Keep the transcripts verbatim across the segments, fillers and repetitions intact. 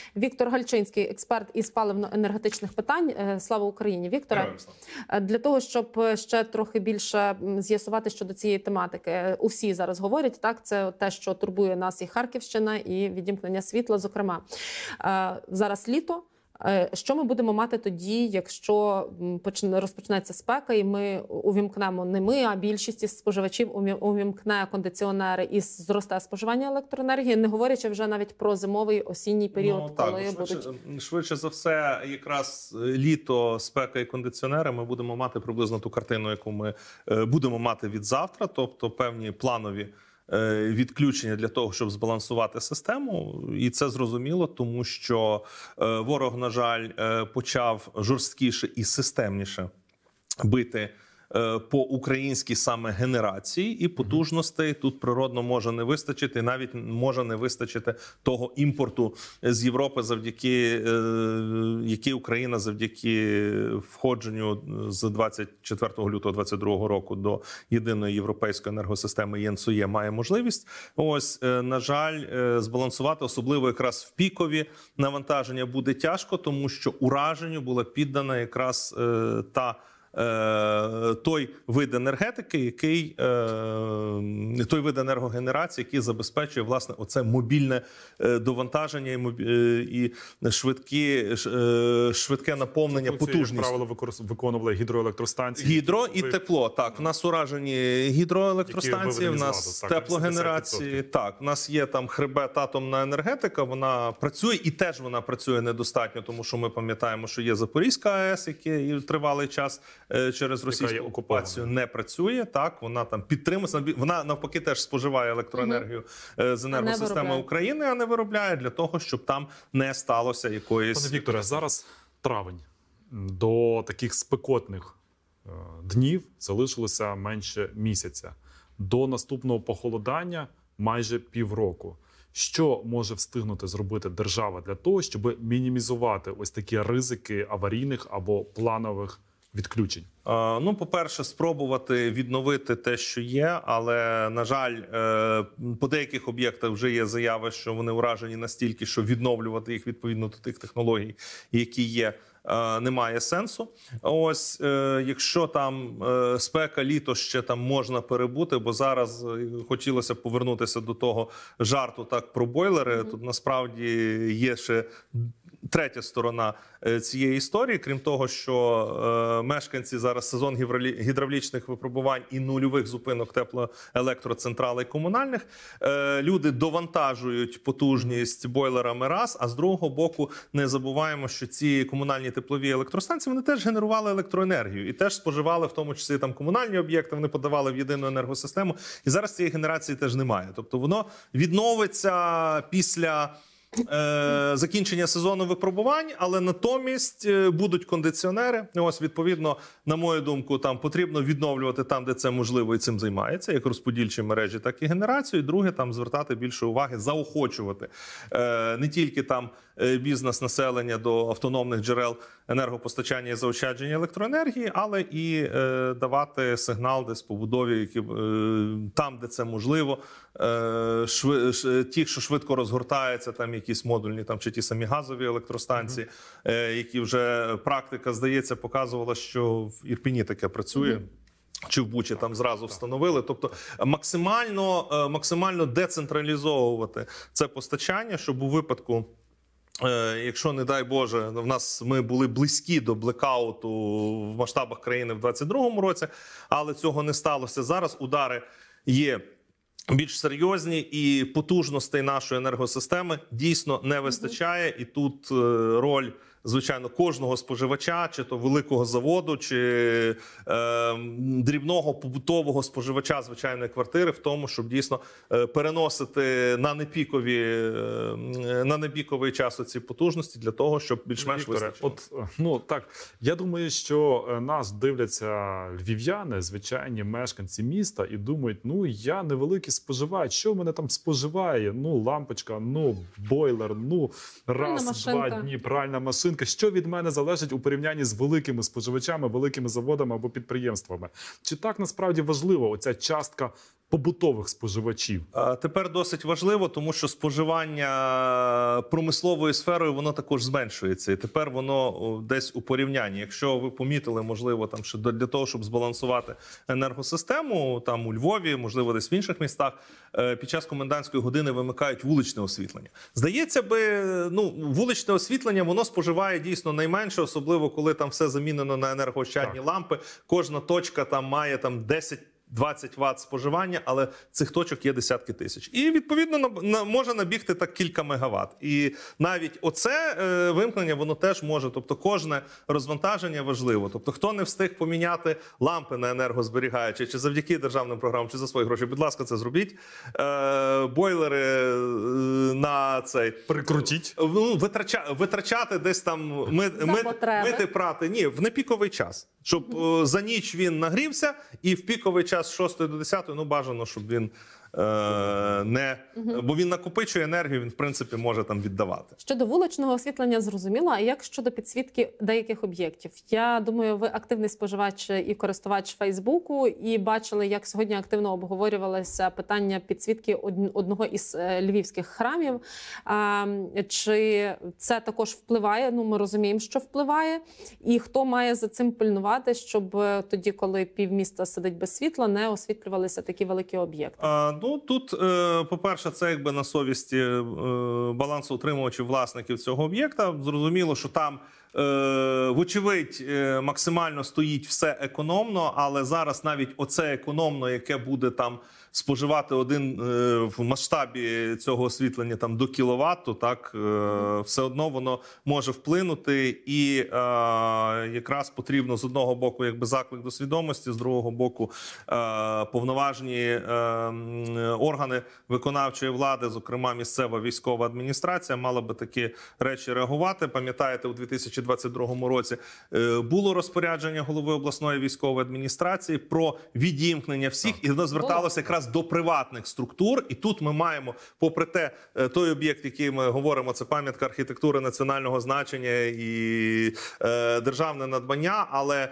Віктор Гальчинський, експерт із паливно-енергетичних питань. Слава Україні, Вікторе. Для того, щоб ще трохи більше з'ясувати щодо цієї тематики. Усі зараз говорять, так, це те, що турбує нас і Харківщина, і відімкнення світла, зокрема. Зараз літо. Що ми будемо мати тоді, якщо розпочнеться спека, і ми увімкнемо, не ми, а більшість із споживачів увімкне кондиціонери і зросте споживання електроенергії, не говорячи вже навіть про зимовий, осінній період, ну, так, коли швидше, будуть... Швидше за все, якраз літо, спека і кондиціонери, ми будемо мати приблизно ту картину, яку ми будемо мати від завтра, тобто певні планові відключення для того, щоб збалансувати систему. І це зрозуміло, тому що ворог, на жаль, почав жорсткіше і системніше бити по українській саме генерації, і потужностей тут природно може не вистачити, навіть може не вистачити того імпорту з Європи, завдяки який Україна завдяки входженню з двадцять четвертого лютого двадцять другого року до єдиної європейської енергосистеми ЄНСОЄ має можливість. Ось, на жаль, збалансувати, особливо якраз в пікові навантаження буде тяжко, тому що ураженню була піддана якраз та той вид енергетики, який той вид енергогенерації, який забезпечує власне оце мобільне довантаження і швидкі швидке наповнення, потужність. Як правило, виконували гідроелектростанції. Гідро і тепло. Так, в нас уражені гідроелектростанції, в нас теплогенерації. Так, в нас є там хребет атомна енергетика, вона працює і теж вона працює недостатньо, тому що ми пам'ятаємо, що є Запорізька АЕС, яке тривалий час через російську окупацію не працює, так, вона там підтримується, вона навпаки теж споживає електроенергію угу. з енергосистеми України, а не виробляє для того, щоб там не сталося якоїсь... Пане Вікторе, зараз травень. До таких спекотних днів залишилося менше місяця. До наступного похолодання майже півроку. Що може встигнути зробити держава для того, щоб мінімізувати ось такі ризики аварійних або планових відключень? Ну, по-перше, спробувати відновити те, що є, але, на жаль, по деяких об'єктах вже є заяви, що вони уражені настільки, що відновлювати їх відповідно до тих технологій, які є, немає сенсу. Ось, якщо там спека, літо ще там можна перебути, бо зараз хотілося повернутися до того жарту так про бойлери, тут насправді є ще третя сторона цієї історії, крім того, що е, мешканці зараз сезон гідравлічних випробувань і нульових зупинок теплоелектроцентралей комунальних, е, люди довантажують потужність бойлерами раз, а з другого боку не забуваємо, що ці комунальні теплові електростанції, вони теж генерували електроенергію і теж споживали, в тому числі там комунальні об'єкти, вони подавали в єдину енергосистему, і зараз цієї генерації теж немає. Тобто воно відновиться після Е, закінчення сезону випробувань, але натомість будуть кондиціонери. Ось, відповідно, на мою думку, там потрібно відновлювати там, де це можливо, і цим займається, як розподільчі мережі, так і генерацію. І друге, там звертати більше уваги, заохочувати е, не тільки там бізнес, населення до автономних джерел енергопостачання і заощадження електроенергії, але і е, давати сигнал десь побудові, які, е, там, де це можливо, е, шви, ш, ті, що швидко розгортаються, там якісь модульні, там, чи ті самі газові електростанції, mm-hmm. е, які вже практика, здається, показувала, що в Ірпіні таке працює. Mm-hmm. Чи в Бучі там зразу встановили. Тобто максимально, максимально децентралізовувати це постачання, щоб у випадку, якщо, не дай Боже, в нас ми були близькі до блекауту в масштабах країни в двадцять другому році, але цього не сталося. Зараз удари є більш серйозні, і потужностей нашої енергосистеми дійсно не вистачає. І тут роль, звичайно, кожного споживача, чи то великого заводу, чи е, дрібного побутового споживача звичайної квартири, в тому, щоб дійсно е, переносити на непікові, е, на непіковий час оці потужності для того, щоб більш-менш вистачило. От, ну так, я думаю, що нас дивляться львів'яни, звичайні мешканці міста, і думають, ну я невеликий споживач, що в мене там споживає? Ну лампочка, ну бойлер, ну раз, два дні, пральна машинка. Що від мене залежить у порівнянні з великими споживачами, великими заводами або підприємствами? Чи так насправді важливо оця частка побутових споживачів? Тепер досить важливо, тому що споживання промисловою сферою, воно також зменшується. І тепер воно десь у порівнянні. Якщо ви помітили, можливо, там, що для того, щоб збалансувати енергосистему, там у Львові, можливо, десь в інших містах, під час комендантської години вимикають вуличне освітлення. Здається би, ну, вуличне освітлення, воно споживає дійсно найменше, особливо коли там все замінено на енергоощадні лампи. Кожна точка там має там десять-двадцять ватт споживання, але цих точок є десятки тисяч. І, відповідно, на, на, може набігти так кілька мегаватт. І навіть оце е, вимкнення, воно теж може. Тобто кожне розвантаження важливо. Тобто хто не встиг поміняти лампи на енергозберігаючі, чи завдяки державним програмам, чи за свої гроші, будь ласка, це зробіть. Е, бойлери е, на цей... Прикрутіть. Ну, витрача, витрачати десь там, ми, ми, мити, прати. Ні, в непіковий час. Щоб е, за ніч він нагрівся, і в піковий час з шостої до десятої, ну, бажано, щоб він е, не... Угу. Бо він накопичує енергію, він, в принципі, може там віддавати. Щодо вуличного освітлення зрозуміло, а як щодо підсвітки деяких об'єктів? Я думаю, ви активний споживач і користувач Фейсбуку, і бачили, як сьогодні активно обговорювалося питання підсвітки одного із львівських храмів. А, чи це також впливає? Ну, ми розуміємо, що впливає. І хто має за цим пильнувати, щоб тоді, коли півміста сидить без світла, не освітлювалися такі великі об'єкти? А, ну, тут, е, по-перше, це якби на совісті е, балансоутримувачів, власників цього об'єкта. Зрозуміло, що там, е, вочевидь, е, максимально стоїть все економно, але зараз навіть оце економно, яке буде там споживати один е, в масштабі цього освітлення там до кіловату, так, е, все одно воно може вплинути. І е, якраз потрібно з одного боку якби заклик до свідомості, з другого боку е, повноважні е, органи виконавчої влади, зокрема місцева військова адміністрація, мала би такі речі реагувати. Пам'ятаєте, у дві тисячі двадцять другому році е, було розпорядження голови обласної військової адміністрації про відімкнення всіх, і воно зверталося якраз до приватних структур. І тут ми маємо, попри те, той об'єкт, який ми говоримо, це пам'ятка архітектури національного значення і е, державне надбання, але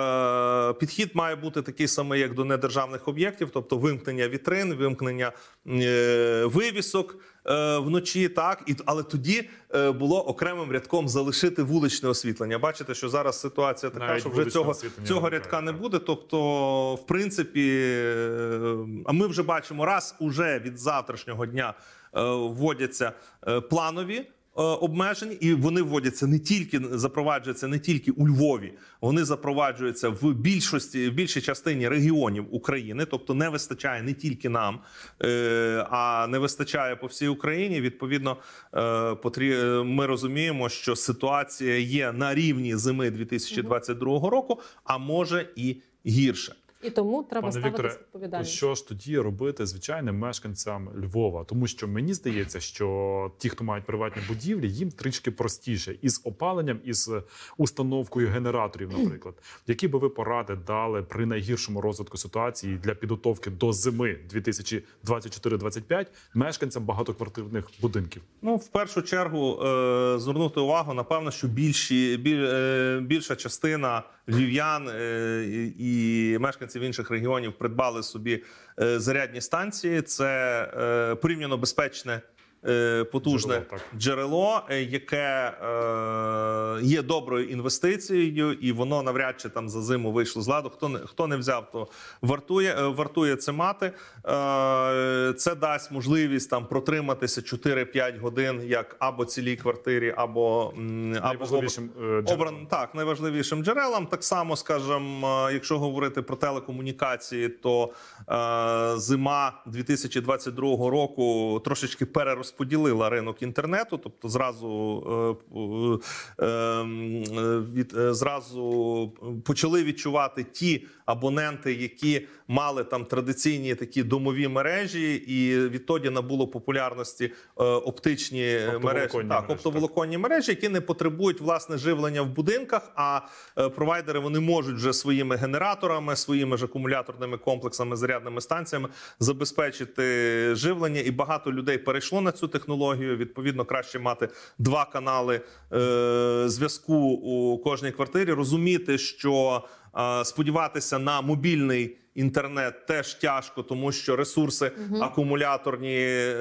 е, підхід має бути такий самий, як до недержавних об'єктів, тобто вимкнення вітрин, вимкнення е, вивісок е, вночі, так, і, але тоді е, було окремим рядком залишити вуличне освітлення. Бачите, що зараз ситуація така, навіть що вже цього, цього рядка не буде, тобто, в принципі, е, а ми вже бачимо, раз уже від завтрашнього дня е, вводяться е, планові обмежень, і вони вводяться не тільки, запроваджуються не тільки у Львові, вони запроваджуються в більшості, в більшій частині регіонів України, тобто не вистачає не тільки нам, а не вистачає по всій Україні. Відповідно, ми розуміємо, що ситуація є на рівні зими дві тисячі двадцять другого року, а може і гірше. І тому треба ставитися відповідальність. Що ж тоді робити звичайним мешканцям Львова? Тому що мені здається, що ті, хто мають приватні будівлі, їм трішки простіше із опаленням, із установкою генераторів, наприклад. Які би ви поради дали при найгіршому розвитку ситуації для підготовки до зими дві тисячі двадцять чотири двадцять п'ять мешканцям багатоквартирних будинків? Ну, в першу чергу, е, звернути увагу, напевно, що більші, біль, е, більша частина львів'ян е, і мешканців інших регіонів придбали собі е, зарядні станції. Це е, порівняно безпечне, е, потужне джерело, джерело яке е, є доброю інвестицією, і воно навряд чи там за зиму вийшло з ладу. Хто не, хто не взяв, то вартує, вартує це мати. Е, це дасть можливість там протриматися чотири-п'ять годин, як або цілій квартирі, або, або обран, так, найважливішим джерелам. Так само, скажімо, якщо говорити про телекомунікації, то е, зима дві тисячі двадцять другого року трошечки перерозподілила ринок інтернету, тобто зразу, е, е, від, е, зразу почали відчувати ті абоненти, які мали там традиційні такі домові мережі, і відтоді набуло популярності е, оптичні мережі, так, оптоволоконні мережі, які не потребують власне живлення в будинках, а е, провайдери вони можуть вже своїми генераторами, своїми ж акумуляторними комплексами, зарядними станціями забезпечити живлення, і багато людей перейшло на цю технологію. Відповідно, краще мати два канали е, зв'язку у кожній квартирі, розуміти, що сподіватися на мобільний інтернет теж тяжко, тому що ресурси Угу. акумуляторні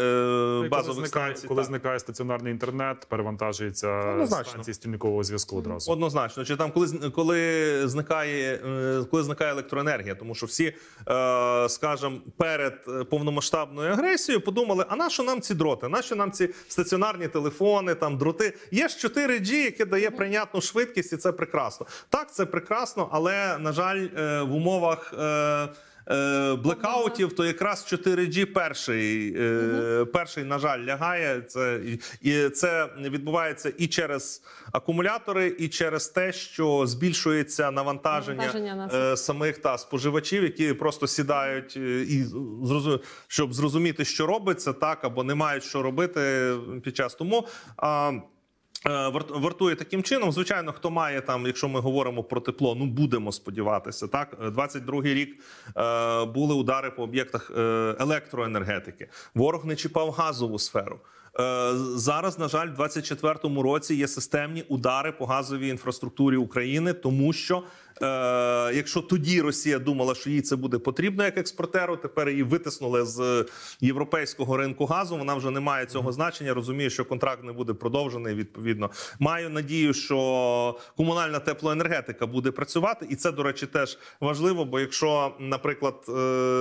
е, базових коли станцій. зникає, коли так. зникає стаціонарний інтернет, перевантажується Однозначно. станції стільникового зв'язку одразу. Однозначно, чи там коли з- коли зникає, е, коли зникає електроенергія, тому що всі, е, скажімо, перед повномасштабною агресією подумали: а нащо нам ці дроти? Нащо нам ці стаціонарні телефони, там дроти? Є ж чотири джі, яке дає прийнятну швидкість, і це прекрасно. Так, це прекрасно, але на жаль, е, в умовах е, е, блекаутів, то якраз чотири джі перший, е, перший, на жаль, лягає. Це, і, і це відбувається і через акумулятори, і через те, що збільшується навантаження, Навантаження на е, самих та споживачів, які просто сідають е, і зрозу- щоб зрозуміти, що робиться, так, або не мають що робити під час тому. А, Е, варт- Вартує таким чином. Звичайно, хто має там, якщо ми говоримо про тепло, ну будемо сподіватися. Так, двадцять другий рік е, були удари по об'єктах е, електроенергетики. Ворог не чіпав газову сферу. Е, Зараз, на жаль, в двадцять четвертому році є системні удари по газовій інфраструктурі України, тому що е, якщо тоді Росія думала, що їй це буде потрібно як експортеру, тепер її витиснули з європейського ринку газу. Вона вже не має цього значення. Розуміє, що контракт не буде продовжений. Відповідно, маю надію, що комунальна теплоенергетика буде працювати, і це, до речі, теж важливо. Бо якщо, наприклад, е,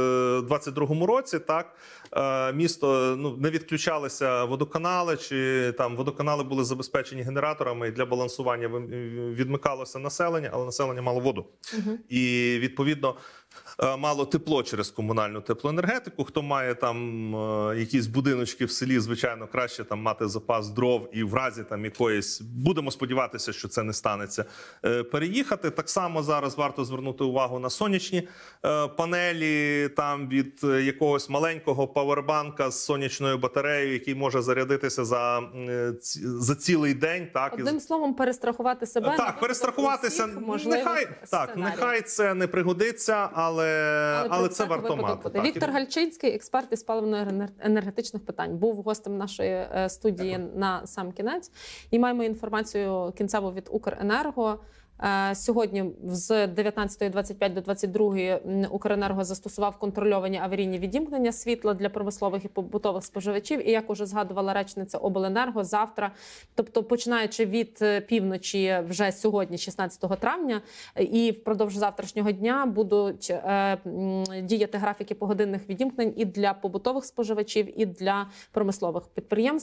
в двадцять другому році так е, місто ну не відключалися водоканали, чи там водоканали були забезпечені генераторами, і для балансування вим- відмикалося населення, але населення мало воду. Угу. І відповідно е, мало тепло через комунальну теплоенергетику. Хто має там е, якісь будиночки в селі, звичайно, краще там мати запас дров і в разі там якоїсь, будемо сподіватися, що це не станеться, е, переїхати. Так само зараз варто звернути увагу на сонячні е, панелі, там від е, якогось маленького павербанка з сонячною батареєю, який може зарядитися за, е, ці- за цілий день. Так, і Одним словом, перестрахувати себе. так, напевно, перестрахуватися. у всіх можливих Нехай так, сценаріях. нехай це не пригодиться, але, але, про це всяк варто випадок мати. буде. Так. Віктор Гальчинський, експерт із паливно-енергетичних питань, був гостем нашої е, студії Дякую. на сам кінець. І маємо інформацію кінцеву від Укренерго. Е, Сьогодні з дев'ятнадцятої двадцять п'ять до двадцять другої м, Укренерго застосував контрольовані аварійні відімкнення світла для промислових і побутових споживачів. І як уже згадувала речниця Обленерго, завтра, тобто починаючи від е, півночі вже сьогодні, шістнадцятого травня, е, і впродовж завтрашнього дня будуть е, м, діяти графіки погодинних відімкнень і для побутових споживачів, і для промислових підприємств.